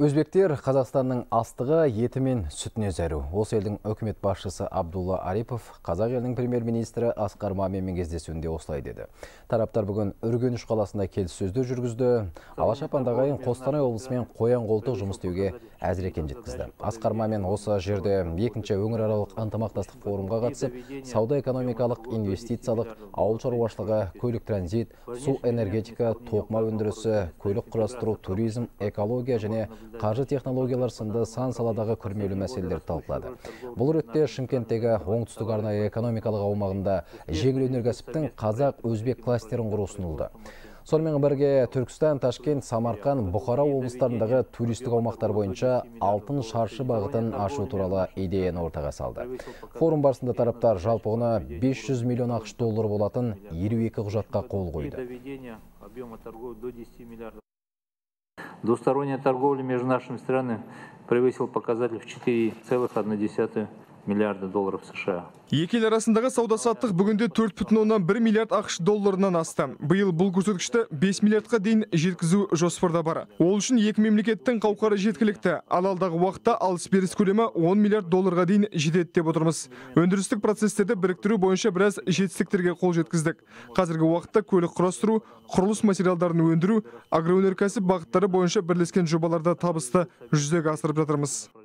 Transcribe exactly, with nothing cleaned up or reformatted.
Өзбектер Қазақстанның астығы, еті мен сүтіне зәру. Осы елдің үкімет басшысы Абдулла Арипов Қазақ елінің премьер-министрі Асқар Маминмен кездесуінде осылай деді. Тараптар бүгін Үргеніш қаласында келіссөздер жүргізді. Алашапандағы ағайын Қостанай облысымен қоян-қолтық жұмыс істеуге әзір екенін жеткізді. Асқар Мамин осы жерде екінші өңіраралық ынтымақтастық форумға қатысып, сауда-экономикалық, инвестициялық, ауыл шаруашылығы, көлік транзит, су энергетика, тоқыма өндірісі, көлік құрастыру, туризм, экология және қаржы технологиялар сынды сан саладағы күрмеулі мәселелерді талқылады. Бұл ретте Шымкенттегі оңтүстік арнайы экономикалық аумағында жеңіл өнеркәсіптің қазақ-өзбек кластерін құру ұсынылды. Сонымен бірге Түркістан, Ташкент, Самарқан, Бұқара облыстарындағы туристік аумақтар бойынша алтын шаршы бағытын ашу туралы идеяны ортаға салды. Форум барысында тараптар жалпы құны бес жүз миллион ақш доллары болатын елу екі құжатқа қол қойды. Двусторонняя торговля между нашими странами превысила показатель в четыре целых одна десятая миллиарда долларов США. Екі ел арасындағы сауда-саттық бүгінде төрт бүтін оннан бір миллиард ақш долларынан асты. Биыл бұл көрсеткішті бес миллиардқа дейін жеткізу жоспарда бар. Ол үшін екі мемлекеттің қауқары жеткілікті. Ал алдағы уақытта алыс-беріс көлемі он миллиард долларға дейін жетеді деп отырмыз. Өндірістік процестерді біріктіру бойынша біраз жетістіктерге қол жеткіздік. Қазіргі уақытта көлік құрастыру, құрылыс материалдарын өндіру, агроөнеркәсіп бағыттары бойынша бірлескен жобаларда табысты жүзеге асырып жатырмыз.